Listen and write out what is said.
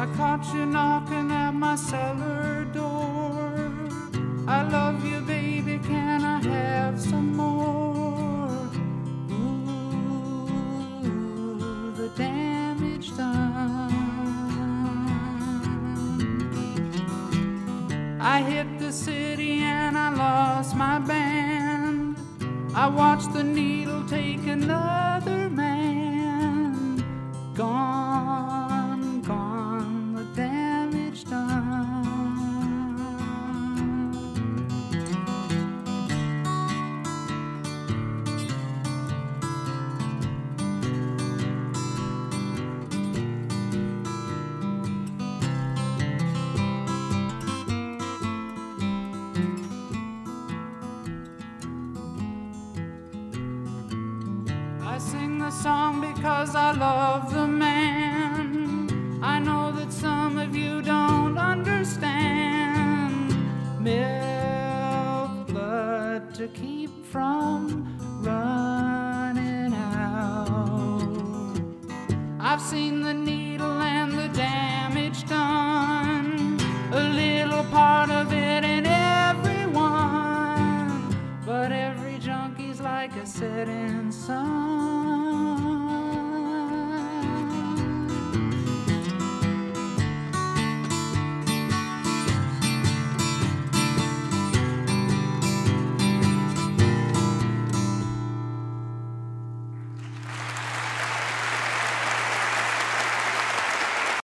I caught you knocking at my cellar door. I love you, baby, can I have some more? Ooh, the damage done. I hit the city and I lost my band. I watched the needle take another man. Gone, gone, the damage done. I sing the song because I love the man. I know that some of you don't understand. Milk blood to keep from running out. I've seen